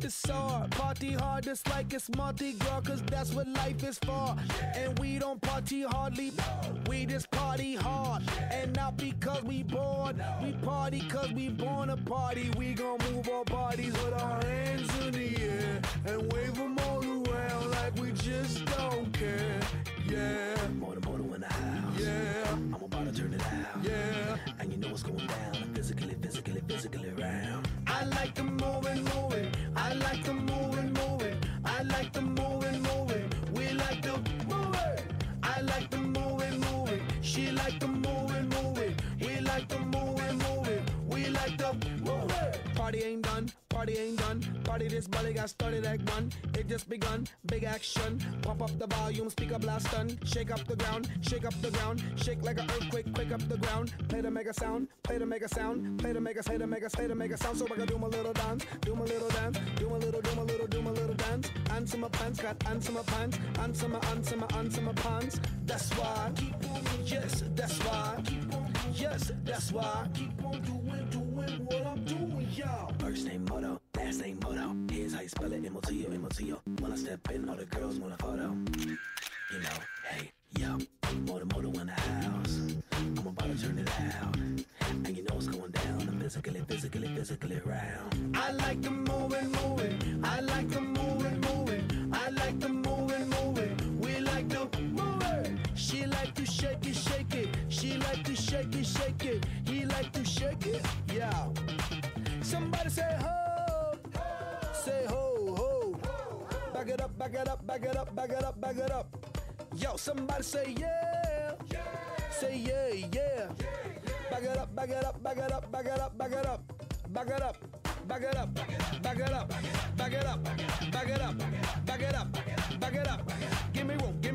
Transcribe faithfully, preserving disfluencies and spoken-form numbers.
It's hard, party hard just like it's Mardi Gras, cause that's what life is for. And we don't party hardly, we just party hard. And not because we bored, we party cause we born to party. We gon' move our bodies with our hands in the air and wave them all around like we just don't care. Yeah, Motor, motor in the house. yeah, I'm about to turn it out. yeah. And you know what's going down. I'm physically, physically, physically around. I like the moving, moving. I like the moving, moving. I like the moving, moving. We like the moving. I like the moving, moving. She like the moving, moving. We like the moving, moving. We like the moving. Party ain't done. Party ain't done. Party this body got started at one. It just begun. Big action. Pump up the volume. Speaker blast stun. Shake up the ground. Shake up the ground. Shake like an earthquake. Quake up the ground. Play to make a sound. Play to make a sound. Play to make a. Play to make a. Play to make a sound. So I can do my little dance. Do my little dance. Do my little. Do my little. Do my little dance. Answer my pants. Got answer my pants. Answer my. Answer my. Answer my pants. That's why. Keep on. Yes. That's why. Keep on. Yes. That's why. Keep on doing. Doing what I'm doing, y'all. First name Moto, last name Moto. Here's how you spell it, M O T O, M O T O. When I step in, all the girls want a photo. You know, hey, yo, Moto, Moto in the house. I'm about to turn it out. And you know what's going down. I'm physically, physically, physically around. I like the moving, moving. I like the moving, moving. I like the moving, moving. We like the moving. She like to shake it, shake it. She like to shake it, shake it. He like to shake it, yeah. Somebody say ho, say ho, ho. Back it up, back it up, back it up, back it up, back it up. Yo, somebody say yeah, say yeah, yeah. Back it up, back it up, back it up, back it up, back it up, back it up, back it up, back it up, back it up, back it up, back it up, back it up. Give me room, give